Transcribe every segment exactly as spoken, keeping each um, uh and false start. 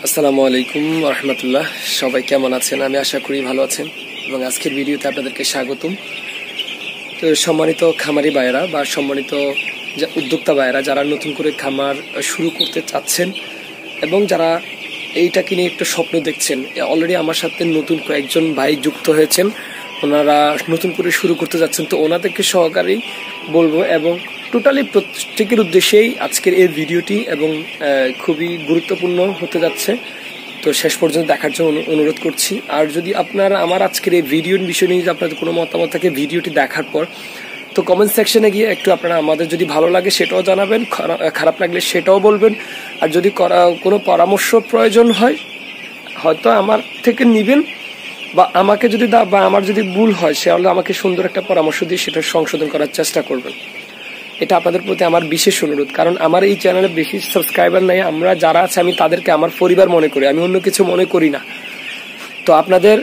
আসসালামু আলাইকুম রহমতুল্লাহ। সবাই কেমন আছেন? আমি আশা করি ভালো আছেন এবং আজকের ভিডিওতে আপনাদেরকে স্বাগতম। তো সম্মানিত খামারি ভাইয়েরা বা সম্মানিত উদ্যোক্তা ভাইয়েরা যারা নতুন করে খামার শুরু করতে চাচ্ছেন এবং যারা এইটাকে নিয়ে একটু স্বপ্ন দেখছেন, অলরেডি আমার সাথে নতুন কয়েকজন ভাই যুক্ত হয়েছেন, ওনারা নতুন করে শুরু করতে যাচ্ছেন। তো ওনাদেরকে সহকারেই বলবো এবং টোটালি প্রত্যেকের উদ্দেশ্যেই আজকের এই ভিডিওটি এবং খুবই গুরুত্বপূর্ণ হতে যাচ্ছে। তো শেষ পর্যন্ত দেখার জন্য অনুরোধ করছি। আর যদি আপনারা আমার আজকের এই ভিডিওর বিষয় নিয়ে যদি আপনাদের কোনো মতামত থাকে ভিডিওটি দেখার পর, তো কমেন্ট সেকশনে গিয়ে একটু আপনারা আমাদের যদি ভালো লাগে সেটাও জানাবেন, খারাপ লাগলে সেটাও বলবেন। আর যদি কোনো পরামর্শ প্রয়োজন হয় হয়তো আমার থেকে নেবেন, বা আমাকে যদি বা আমার যদি ভুল হয় সেহলে আমাকে সুন্দর একটা পরামর্শ দিয়ে সেটা সংশোধন করার চেষ্টা করবেন। এটা আপনাদের প্রতি আমার বিশেষ অনুরোধ, কারণ আমার এই চ্যানেলে বেশি সাবস্ক্রাইবার নেই। আমরা যারা আছে আমি তাদেরকে আমার পরিবার মনে করি, আমি অন্য কিছু মনে করি না। তো আপনাদের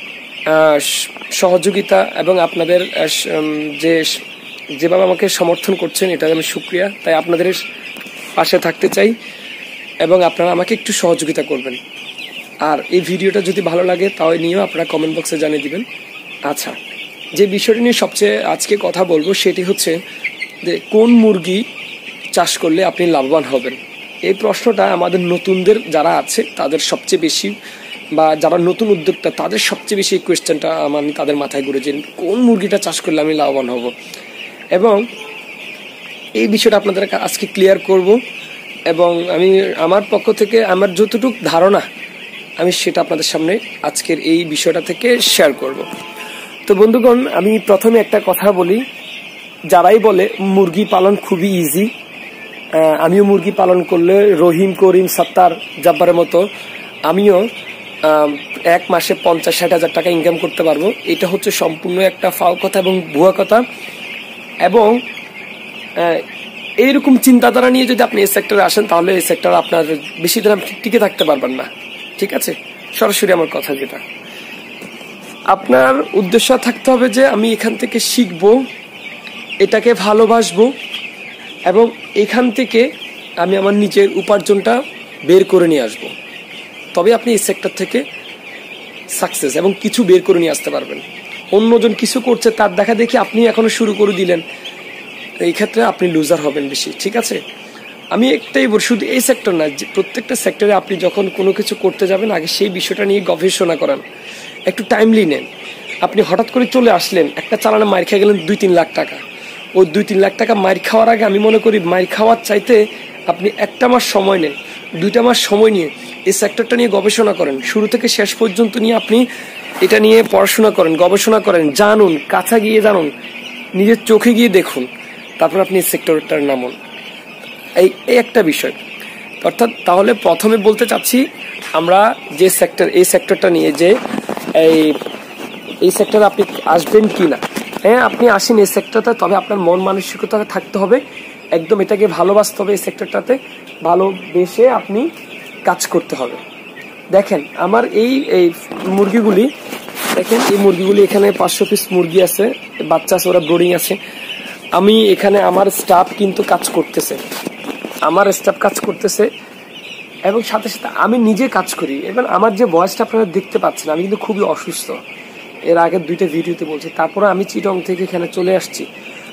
সহযোগিতা এবং আপনাদের যে যেভাবে আমাকে সমর্থন করছেন এটা আমি শুকরিয়া। তাই আপনাদের পাশে থাকতে চাই এবং আপনারা আমাকে একটু সহযোগিতা করবেন। আর এই ভিডিওটা যদি ভালো লাগে তাও নিয়েও আপনারা কমেন্ট বক্সে জানিয়ে দিবেন। আচ্ছা, যে বিষয়টি নিয়ে সবচেয়ে আজকে কথা বলবো সেটি হচ্ছে যে কোন মুরগি চাষ করলে আপনি লাভবান হবেন। এই প্রশ্নটা আমাদের নতুনদের যারা আছে তাদের সবচেয়ে বেশি, বা যারা নতুন উদ্যোক্তা তাদের সবচেয়ে বেশি এই কোয়েশ্চেনটা আমার তাদের মাথায় ঘুরে যে কোন মুরগিটা চাষ করলে আমি লাভবান হব। এবং এই বিষয়টা আপনাদের আজকে ক্লিয়ার করব এবং আমি আমার পক্ষ থেকে আমার যতটুকু ধারণা আমি সেটা আপনাদের সামনে আজকের এই বিষয়টা থেকে শেয়ার করব। তো বন্ধুগণ, আমি প্রথমে একটা কথা বলি, যারাই বলে মুরগি পালন খুবই ইজি, আমিও মুরগি পালন করলে রহিম, করিম, সাত্তার, জাব্বারের মতো আমিও এক মাসে পঞ্চাশ ষাট হাজার টাকা ইনকাম করতে পারবো, এটা হচ্ছে সম্পূর্ণ একটা ফাও কথা এবং ভুয়া কথা। এবং এইরকম চিন্তাধারা নিয়ে যদি আপনি এই সেক্টরে আসেন তাহলে এই সেক্টরে আপনার বেশি দিন টিকে থাকতে পারবেন না। ঠিক আছে, সরাসরি আমার কথা যেটা, আপনার উদ্দেশ্য থাকতে হবে যে আমি এখান থেকে শিখবো, এটাকে ভালোবাসবো এবং এখান থেকে আমি আমার নিজের উপার্জনটা বের করে নিয়ে আসবো। তবে আপনি এই সেক্টর থেকে সাকসেস এবং কিছু বের করে নিয়ে আসতে পারবেন। অন্যজন কিছু করছে তার দেখা দেখি আপনি এখনো শুরু করে দিলেন, এই ক্ষেত্রে আপনি লুজার হবেন বেশি। ঠিক আছে, আমি একটাই বলি, শুধু এই সেক্টর না, প্রত্যেকটা সেক্টরে আপনি যখন কোনো কিছু করতে যাবেন আগে সেই বিষয়টা নিয়ে গবেষণা করান, একটু টাইমলি নেন। আপনি হঠাৎ করে চলে আসলেন, একটা চালানে মার খেয়ে গেলেন দুই তিন লাখ টাকা, ওই দুই তিন লাখ টাকা মার খাওয়ার আগে আমি মনে করি মার খাওয়ার চাইতে আপনি একটা মাস সময় নেন, দুইটা মাস সময় নিয়ে এই সেক্টরটা নিয়ে গবেষণা করেন, শুরু থেকে শেষ পর্যন্ত নিয়ে আপনি এটা নিয়ে পড়াশোনা করেন, গবেষণা করেন, জানুন, কাছা গিয়ে জানুন, নিজের চোখে গিয়ে দেখুন, তারপর আপনি এই সেক্টরটার নামুন। এই এই একটা বিষয়। অর্থাৎ তাহলে প্রথমে বলতে চাচ্ছি আমরা যে সেক্টর, এই সেক্টরটা নিয়ে যে এই এই সেক্টরে আপনি আসবেন কি না, হ্যাঁ আপনি আসেন এই সেক্টরটা, তবে আপনার মন মানসিকতা থাকতে হবে একদম এটাকে ভালোবাসতে হবে, এই সেক্টরটাতে ভালোবেসে আপনি কাজ করতে হবে। দেখেন আমার এই এই মুরগিগুলি, দেখেন এই মুরগিগুলি এখানে পাঁচশো পিস মুরগি আছে, বাচ্চা আছে, ওরা ব্রোডিং আছে। আমি এখানে আমার স্টাফ কিন্তু কাজ করতেছে, আমার স্টাফ কাজ করতেছে এবং সাথে সাথে আমি নিজে কাজ করি। এবং আমার যে ভয়েসটা আপনারা দেখতে পাচ্ছেন, আমি কিন্তু খুবই অসুস্থ, এর আগে দুইটা ভিডিওতে বলছি। তারপরে আমি চিটং থেকে এখানে চলে আসছি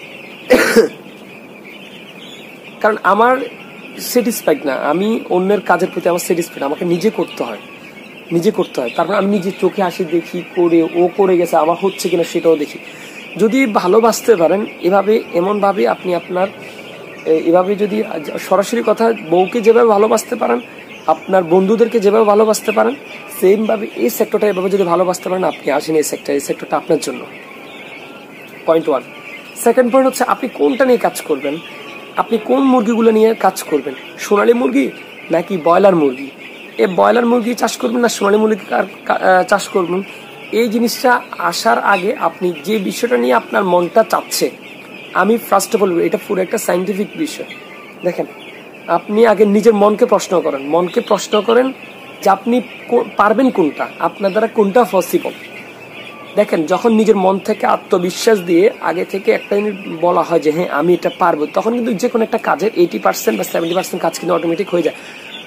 কারণ আমার স্যাটিসফাইড না, আমি অন্যের কাজের প্রতি আমার স্যাটিসফাইড, আমাকে নিজে করতে হয়, নিজে করতে হয়। তারপর আমি নিজে চোখে আসি, দেখি করে ও করে গেছে, আমার হচ্ছে কিনা সেটাও দেখি। যদি ভালোবাসতে পারেন এভাবে, এমনভাবে আপনি আপনার এভাবে যদি সরাসরি কথা, বউকে যেভাবে ভালোবাসতে পারেন, আপনার বন্ধুদেরকে যেভাবে ভালোবাসতে পারেন, সেমভাবে এই সেক্টরটা এভাবে যদি ভালোবাসতে পারেন, আপনি আসেন এই সেক্টর, এই সেক্টরটা আপনার জন্য। Point one. সেকেন্ড পয়েন্ট হচ্ছে আপনি কোনটা নিয়ে কাজ করবেন, আপনি কোন মুরগিগুলো নিয়ে কাজ করবেন, সোনালী মুরগি নাকি ব্রয়লার মুরগি, এই ব্রয়লার মুরগি চাষ করবেন না সোনালী মুরগি চাষ করবেন। এই জিনিসটা আসার আগে আপনি যে বিষয়টা নিয়ে আপনার মনটা চাচ্ছে, আমি ফার্স্ট অফ অল এটা পুরো একটা সাইন্টিফিক বিষয়। দেখেন আপনি আগে নিজের মনকে প্রশ্ন করেন, মনকে প্রশ্ন করেন যে আপনি পারবেন কোনটা, আপনার দ্বারা কোনটা পসিবল। দেখেন যখন নিজের মন থেকে আত্মবিশ্বাস দিয়ে আগে থেকে একটা জিনিস বলা হয় যে হ্যাঁ আমি এটা পারবো, তখন কিন্তু যে কোনো একটা কাজের এইটি পার্সেন্ট বা সেভেন্টি পার্সেন্ট কাজ কিন্তু অটোমেটিক হয়ে যায়।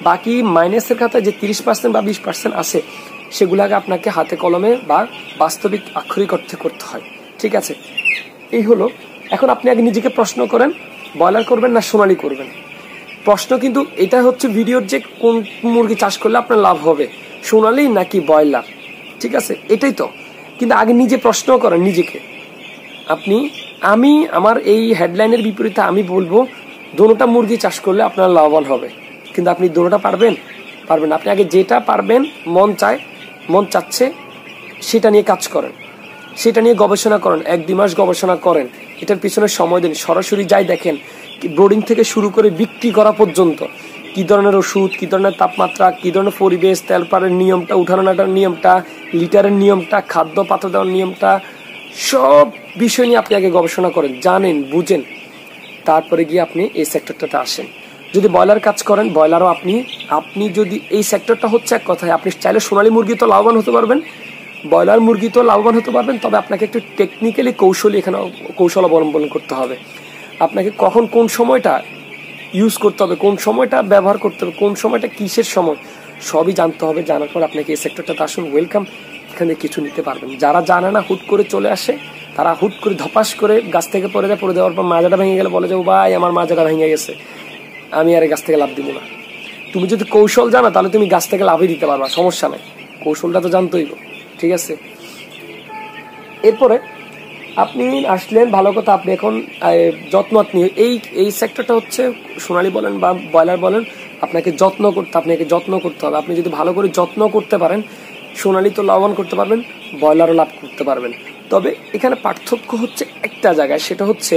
বাকি মাইনাসের খাতায় যে তিরিশ পার্সেন্ট বা বিশ পার্সেন্ট আছে সেগুলাকে আপনাকে হাতে কলমে বা বাস্তবিক আক্ষরিক অর্থে করতে হয়। ঠিক আছে, এই হলো। এখন আপনি আগে নিজেকে প্রশ্ন করেন, ব্রয়লার করবেন না সোনালী করবেন। প্রশ্ন কিন্তু এটা হচ্ছে ভিডিওর যে কোন মুরগি চাষ করলে আপনার লাভ হবে, সোনালী নাকি ব্রয়লার। ঠিক আছে, এটাই তো। কিন্তু আগে নিজে প্রশ্ন করেন নিজেকে। আপনি আমি আমার এই হেডলাইনের বিপরীতে আমি বলবো দোনোটা মুরগি চাষ করলে আপনার লাভবান হবে, কিন্তু আপনি দোনোটা পারবেন পারবেন আপনি আগে যেটা পারবেন, মন চায় মন চাচ্ছে সেটা নিয়ে কাজ করেন, সেটা নিয়ে গবেষণা করেন, এক দুই মাস গবেষণা করেন, এটার পিছনে সময় দিন, সরাসরি যাই দেখেন ব্রোডিং থেকে শুরু করে বিক্রি করা পর্যন্ত কি ধরনের ওষুধ, কি ধরনের তাপমাত্রা, কি ধরনের পরিবেশ, তেল পারের নিয়মটা, উঠানো নাটার নিয়মটা, লিটারের নিয়মটা, খাদ্য পাত্র দেওয়ার নিয়মটা, সব বিষয় নিয়ে আপনি আগে গবেষণা করেন, জানেন, বুঝেন, তারপরে গিয়ে আপনি এই সেক্টরটাতে আসেন। যদি ব্রয়লার কাজ করেন, ব্রয়লারও আপনি আপনি যদি এই সেক্টরটা হচ্ছে এক কথায়, আপনি চাইলে সোনালী মুরগি তো লাভবান হতে পারবেন, ব্রয়লার মুরগি তো লাভবান হতে পারবেন, তবে আপনাকে একটু টেকনিক্যালি কৌশলী এখানে কৌশল অবলম্বন করতে হবে। আপনাকে কখন কোন সময়টা ইউজ করতে হবে, কোন সময়টা ব্যবহার করতে হবে, কোন সময়টা কিসের সময়, সবই জানতে হবে। জানার পর আপনাকে এই সেক্টরটাতে আসুন, ওয়েলকাম, এখানে কিছু নিতে পারবেন। যারা জানে না হুট করে চলে আসে, তারা হুট করে ধপাস করে গাছ থেকে পড়ে যায়, পড়ে দেওয়ার পর মাজাটা ভেঙে গেলে বলে যে ও ভাই আমার মাজাটা ভেঙে গেছে, আমি আর গাছ থেকে লাভ দিব না। তুমি যদি কৌশল জানো তাহলে তুমি গাছ থেকে লাভই দিতে পারবা, সমস্যা নাই, কৌশলটা তো জানতেই। ঠিক আছে, এরপরে আপনি আসলেন, ভালো কথা। আপনি এখন যত্ন নিয়ে এই এই সেক্টরটা হচ্ছে সোনালী বলেন বা ব্রয়লার বলেন, আপনাকে যত্ন করতে আপনাকে যত্ন করতে হবে। আপনি যদি ভালো করে যত্ন করতে পারেন, সোনালী তো লাভবান করতে পারবেন, ব্রয়লারও লাভ করতে পারবেন। তবে এখানে পার্থক্য হচ্ছে একটা জায়গায়, সেটা হচ্ছে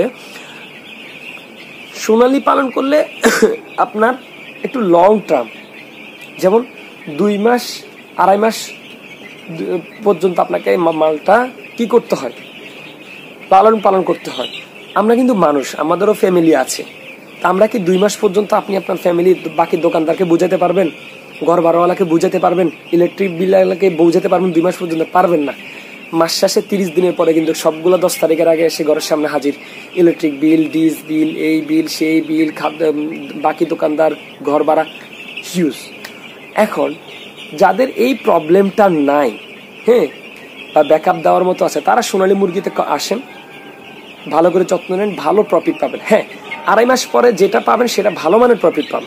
সোনালী পালন করলে আপনার একটু লং টার্ম, যেমন দুই মাস আড়াই মাস পর্যন্ত আপনাকে মালটা কি করতে হয়, লালন পালন করতে হয়। আমরা কিন্তু মানুষ, আমাদেরও ফ্যামিলি আছে, তা আমরা কি দুই মাস পর্যন্ত আপনি আপনার ফ্যামিলি বাকি দোকানদারকে বুঝাতে পারবেন, ঘর ভাড়াওয়ালাকে বুঝাতে পারবেন, ইলেকট্রিক বিলকে বুঝাতে পারবেন? দুই মাস পর্যন্ত পারবেন না। মাস শেষে তিরিশ দিনের পরে কিন্তু সবগুলো দশ তারিখের আগে এসে ঘরের সামনে হাজির, ইলেকট্রিক বিল, ডিস বিল, এই বিল, সেই বিল, খাদ্য, বাকি দোকানদার, ঘর ভাড়া, হিউজ। এখন যাদের এই প্রবলেমটা নাই, হ্যাঁ, বা ব্যাকআপ দেওয়ার মতো আছে, তারা সোনালী মুরগিতে আসেন, ভালো করে যত্ন নেন, ভালো প্রফিট পাবেন। হ্যাঁ, আড়াই মাস পরে যেটা পাবেন সেটা ভালো মানের প্রফিট পাবেন,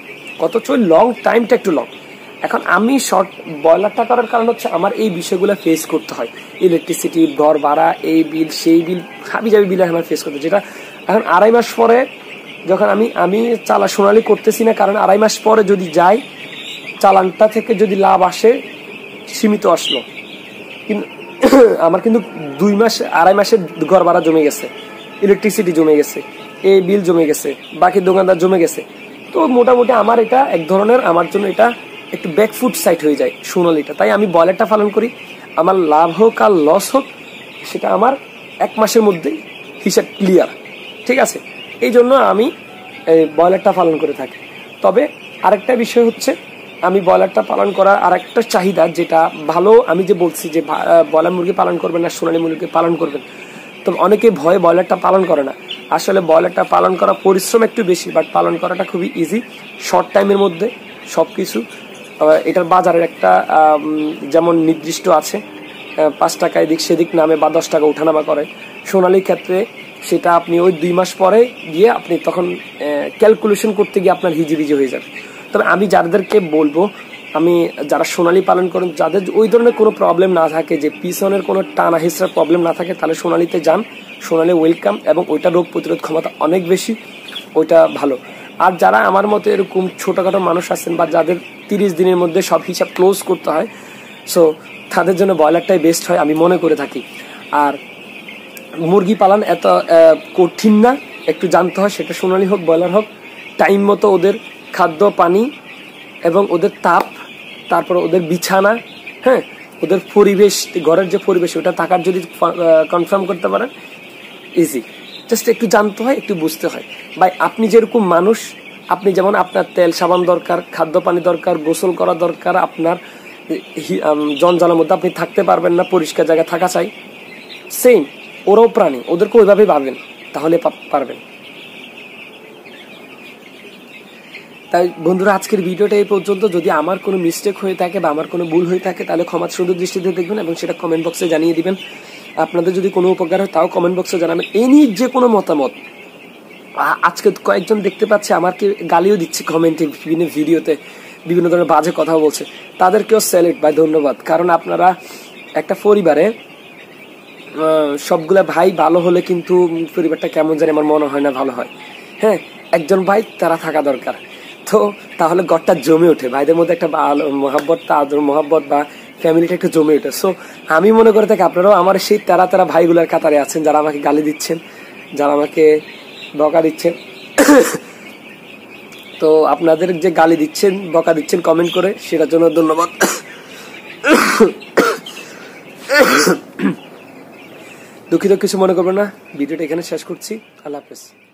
অথচ লং টাইমটা একটু লং। এখন আমি শর্ট ব্রয়লারটা করার কারণ হচ্ছে আমার এই বিষয়গুলো ফেস করতে হয়, ইলেকট্রিসিটি, ঘর ভাড়া, এই বিল, সেই বিল, হাবি যাবি বিল আমার ফেস করতে, যেটা এখন আড়াই মাস পরে যখন আমি আমি চালা সোনালী করতেছি না, কারণ আড়াই মাস পরে যদি যাই, চালানটা থেকে যদি লাভ আসে সীমিত আসলো, কিন্তু আমার কিন্তু দুই মাস আড়াই মাসের ঘর ভাড়া জমে গেছে, ইলেকট্রিসিটি জমে গেছে, এই বিল জমে গেছে, বাকি দোকানদার জমে গেছে। তো মোটামুটি আমার এটা এক ধরনের, আমার জন্য এটা একটু ব্যাকফুট সাইড হয়ে যায় সোনালীটা। তাই আমি ব্রয়লারটা পালন করি, আমার লাভ হোক আর লস হোক সেটা আমার এক মাসের মধ্যেই হিসাব ক্লিয়ার। ঠিক আছে, এই জন্য আমি ব্রয়লারটা পালন করে থাকি। তবে আরেকটা বিষয় হচ্ছে, আমি ব্রয়লারটা পালন করার আর একটা চাহিদা যেটা ভালো, আমি যে বলছি যে ব্রয়লার মুরগি পালন করবেন না সোনালী মুরগি পালন করবেন, তো অনেকে ভয়ে ব্রয়লারটা পালন করে না। আসলে ব্রয়লারটা পালন করা পরিশ্রম একটু বেশি, বাট পালন করাটা খুবই ইজি, শর্ট টাইমের মধ্যে সব কিছু। এটার বাজারের একটা যেমন নির্দিষ্ট আছে, পাঁচ টাকা এদিক সেদিক নামে বা দশ টাকা উঠানামা করে। সোনালীর ক্ষেত্রে সেটা আপনি ওই দুই মাস পরে গিয়ে আপনি তখন ক্যালকুলেশন করতে গিয়ে আপনার হিজিবিজি হয়ে যাবে। তবে আমি যাদেরকে বলবো, আমি যারা সোনালী পালন করেন, যাদের ওই ধরনের কোনো প্রবলেম না থাকে, যে পিছনের কোনো টানা হিসেবে প্রবলেম না থাকে, তাহলে সোনালীতে যান, সোনালী ওয়েলকাম, এবং ওইটা রোগ প্রতিরোধ ক্ষমতা অনেক বেশি, ওইটা ভালো। আর যারা আমার মতো এরকম ছোটোখাটো মানুষ আছেন বা যাদের তিরিশ দিনের মধ্যে সব হিসাব ক্লোজ করতে হয়, সো তাদের জন্য ব্রয়লারটাই বেস্ট হয় আমি মনে করে থাকি। আর মুরগি পালন এত কঠিন না, একটু জানতে হয়, সেটা সোনালী হোক ব্রয়লার হোক। টাইম মতো ওদের খাদ্য, পানি এবং ওদের তাপ, তারপর ওদের বিছানা, হ্যাঁ, ওদের পরিবেশ, ঘরের যে পরিবেশ ওটা থাকার যদি কনফার্ম করতে পারেন, ইজি। জাস্ট একটু জানতে হয়, একটু বুঝতে হয়। ভাই আপনি যেরকম মানুষ, আপনি যেমন আপনার তেল সাবান দরকার, খাদ্য পানি দরকার, গোসল করা দরকার, আপনার জঞ্জালের মধ্যে আপনি থাকতে পারবেন না, পরিষ্কার জায়গায় থাকা চাই, সেম ওরাও প্রাণী, ওদেরকে ওইভাবেই ভাবেন, তাহলে পারবেন। তাই বন্ধুরা আজকের ভিডিওটা এই পর্যন্ত। যদি আমার কোনো মিস্টেক হয়ে থাকে বা আমার কোনো ভুল হয়ে থাকে তাহলে ক্ষমা সুন্দর দৃষ্টিতে দেখবেন এবং সেটা কমেন্ট বক্সে জানিয়ে দিবেন। আপনাদের যদি কোনো উপকার হয় তাও কমেন্ট বক্সে জানাবেন। এই নিয়ে যে কোনো মতামত, আজকে কয়েকজন দেখতে পাচ্ছে আমাকে গালিও দিচ্ছে কমেন্টে, বিভিন্ন ভিডিওতে বিভিন্ন ধরনের বাজে কথা বলছে, তাদেরকেও স্যালুট ভাই, ধন্যবাদ। কারণ আপনারা একটা পরিবারে সবগুলা ভাই ভালো হলে কিন্তু পরিবারটা কেমন জানি আমার মনে হয় না ভালো হয়। হ্যাঁ, একজন ভাই তারা থাকা দরকার, তো তাহলে ঘরটা জমে ওঠে, ভাইদের মধ্যে একটা মহাব্বত, আদর মহাব্বত বা ফ্যামিলিটা একটু জমে ওঠে। সো আমি মনে করে থাকি আপনারাও আমার সেই তারা তারা ভাইগুলার কাতারে আছেন, যারা আমাকে গালি দিচ্ছেন, যারা আমাকে বকা দিচ্ছেন। তো আপনাদের যে গালি দিচ্ছেন, বকা দিচ্ছেন কমেন্ট করে, সেটার জন্য ধন্যবাদ। দুঃখিত, কিছু মনে করবেন না। ভিডিওটা এখানে শেষ করছি। আল্লাহ হাফেজ।